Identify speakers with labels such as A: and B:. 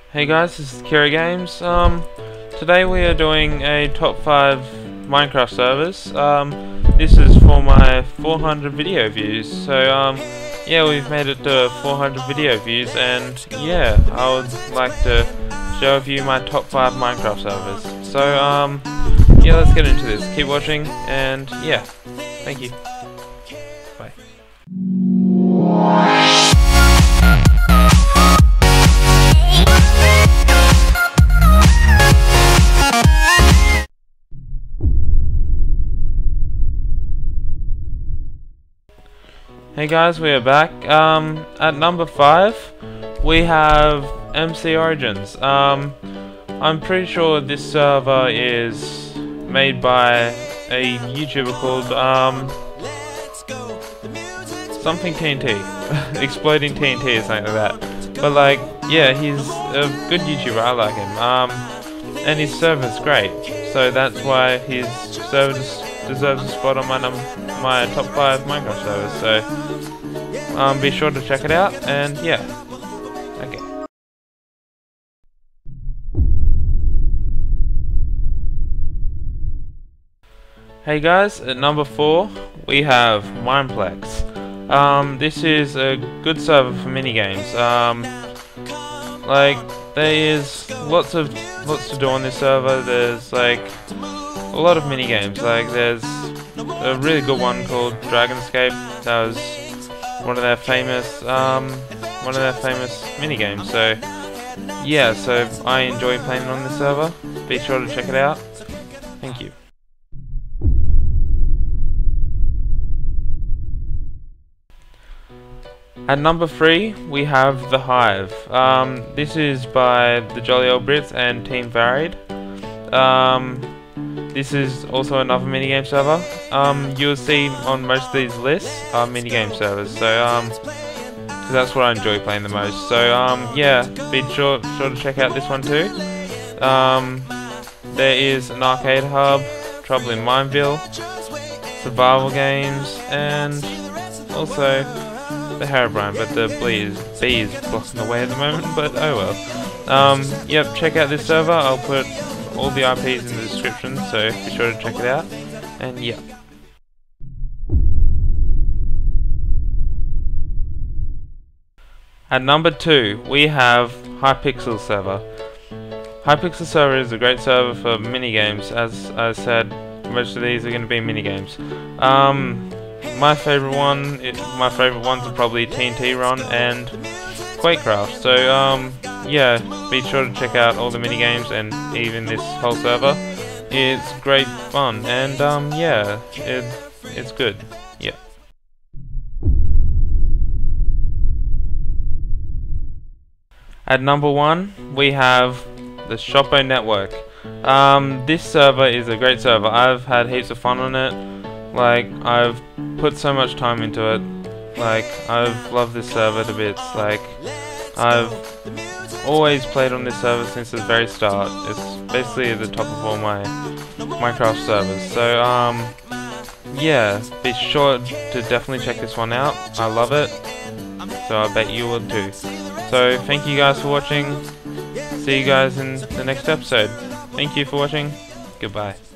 A: Hey guys, this is Kira Games. Today we are doing a top 5 Minecraft servers. This is for my 400 video views. So yeah, we've made it to 400 video views, and yeah, I would like to show you my top 5 Minecraft servers. So yeah, let's get into this. Keep watching, and yeah, thank you. Bye. Hey guys, we are back. At number 5, we have MC Origins. I'm pretty sure this server is made by a YouTuber called something TNT, Exploding TNT or something like that. But like, yeah, he's a good YouTuber. I like him. And his server's great. So that's why his server deserves a spot on my top 5 Minecraft servers. So be sure to check it out, and yeah, okay. Hey guys, at number 4 we have Mineplex. This is a good server for minigames. Like, there is lots to do on this server. There's like a lot of minigames. Like, there's a really good one called Dragonscape. That was one of their famous minigames. So yeah, so I enjoy playing on this server. Be sure to check it out. Thank you. At number 3 we have The Hive. This is by the Jolly Old Brits and Team Varied. This is also another minigame server. You'll see on most of these lists are minigame servers, so cause that's what I enjoy playing the most. So yeah, be sure to check out this one too. There is an arcade hub, Trouble in Mineville, survival games, and also the Herobrine, but the bee is blocking the way at the moment, but oh well. Yep, check out this server. I'll put all the IPs in the description, so be sure to check it out, and yeah. At number 2 we have Hypixel server. Hypixel server is a great server for minigames. As I said, most of these are going to be minigames. My favourite ones are probably TNT Run and Quakecraft. So yeah, be sure to check out all the minigames and even this whole server. It's great fun, and yeah, it's good. Yeah. At number 1 we have the Shoppo Network. This server is a great server. I've had heaps of fun on it. Like, I've put so much time into it. Like, I've loved this server to bits. Like, I've always played on this server since the very start. It's basically at the top of all my Minecraft servers. So yeah, be sure to definitely check this one out. I love it, so I bet you will too. So thank you guys for watching. See you guys in the next episode. Thank you for watching. Goodbye.